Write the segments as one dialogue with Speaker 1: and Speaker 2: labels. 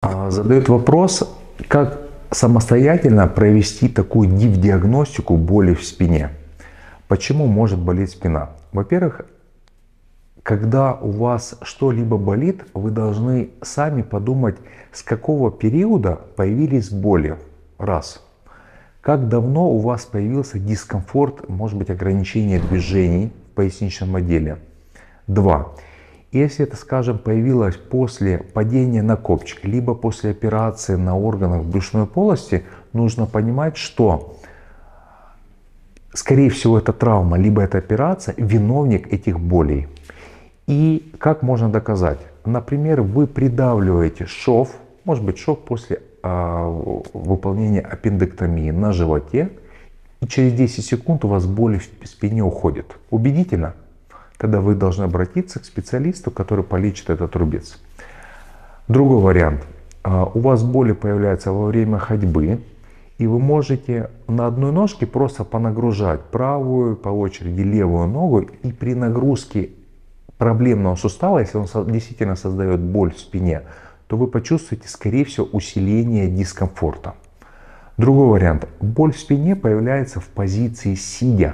Speaker 1: Задает вопрос, как самостоятельно провести такую диагностику боли в спине. Почему может болеть спина? Во-первых, когда у вас что-либо болит, вы должны сами подумать, с какого периода появились боли. Раз. Как давно у вас появился дискомфорт, может быть, ограничение движений в поясничном отделе. Два. Если это, скажем, появилось после падения на копчик, либо после операции на органах брюшной полости, нужно понимать, что, скорее всего, это травма, либо это операция, виновник этих болей. И как можно доказать? Например, вы придавливаете шов, может быть, шов после выполнения аппендэктомии на животе, и через 10 секунд у вас боли в спине уходят. Убедительно? Тогда вы должны обратиться к специалисту, который полечит этот рубец. Другой вариант. У вас боли появляются во время ходьбы, и вы можете на одной ножке просто понагружать правую, по очереди левую ногу, и при нагрузке проблемного сустава, если он действительно создает боль в спине, то вы почувствуете, скорее всего, усиление дискомфорта. Другой вариант. Боль в спине появляется в позиции сидя.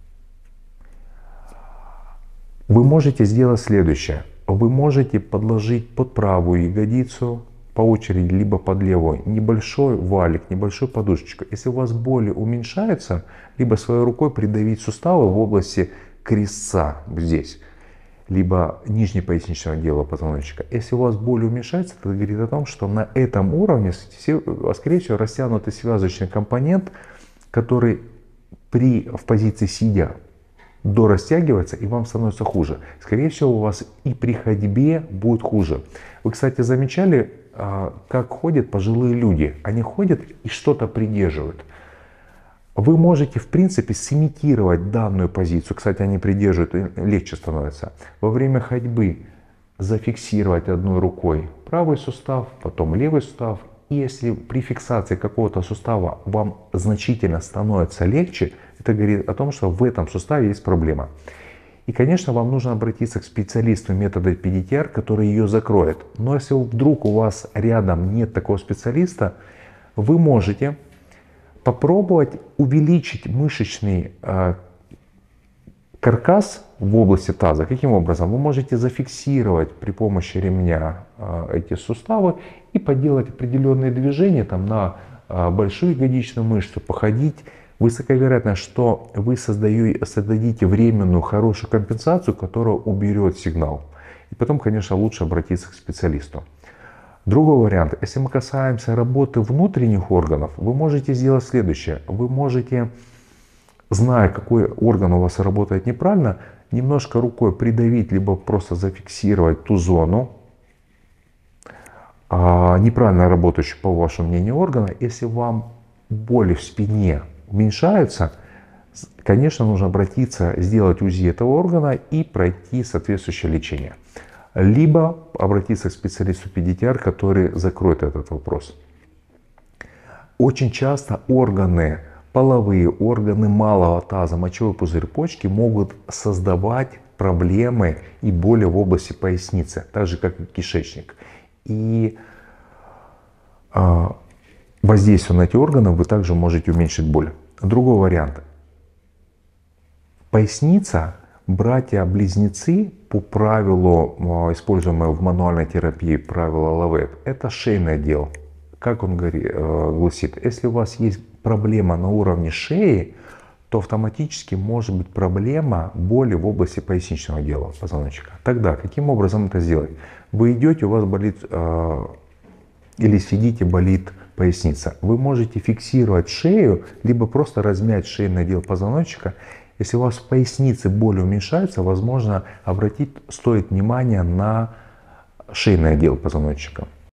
Speaker 1: Вы можете сделать следующее. Вы можете подложить под правую ягодицу по очереди, либо под левую, небольшой валик, небольшую подушечку. Если у вас боли уменьшаются, либо своей рукой придавить суставы в области крестца здесь, либо нижнепоясничного отдела позвоночника. Если у вас боль уменьшается, это говорит о том, что на этом уровне, скорее всего, растянутый связочный компонент, который в позиции сидя дорастягивается, и вам становится хуже. Скорее всего, у вас и при ходьбе будет хуже. Вы, кстати, замечали, как ходят пожилые люди? Они ходят и что-то придерживают. Вы можете, в принципе, сымитировать данную позицию. Кстати, они придерживают, легче становится. Во время ходьбы зафиксировать одной рукой правый сустав, потом левый сустав. И если при фиксации какого-то сустава вам значительно становится легче, это говорит о том, что в этом суставе есть проблема. И, конечно, вам нужно обратиться к специалисту метода PDTR, который ее закроет. Но если вдруг у вас рядом нет такого специалиста, вы можете попробовать увеличить мышечный каркас в области таза. Каким образом? Вы можете зафиксировать при помощи ремня эти суставы и поделать определенные движения там, на большую ягодичную мышцу, походить. Высоковероятно, что вы создадите временную хорошую компенсацию, которая уберет сигнал. И потом, конечно, лучше обратиться к специалисту. Другой вариант. Если мы касаемся работы внутренних органов, вы можете сделать следующее. Вы можете, зная, какой орган у вас работает неправильно, немножко рукой придавить, либо просто зафиксировать ту зону, неправильно работающую, по вашему мнению, органа. Если вам боли в спине уменьшаются, конечно, нужно обратиться, сделать УЗИ этого органа и пройти соответствующее лечение. Либо обратиться к специалисту PDTR, который закроет этот вопрос. Очень часто органы, половые органы малого таза, мочевой пузырь, почки могут создавать проблемы и боли в области поясницы, так же как и кишечник. И воздействуя на эти органы, вы также можете уменьшить боль. Другой вариант. Поясница, братья-близнецы, по правилу, используемому в мануальной терапии, правило Лавет, это шейный отдел. Как он гласит, если у вас есть проблема на уровне шеи, то автоматически может быть проблема боли в области поясничного отдела позвоночника. Тогда, каким образом это сделать? Вы идете, у вас болит, или сидите, болит поясница. Вы можете фиксировать шею, либо просто размять шейный отдел позвоночника. Если у вас в пояснице боль уменьшается, возможно, стоит внимание на шейный отдел позвоночника.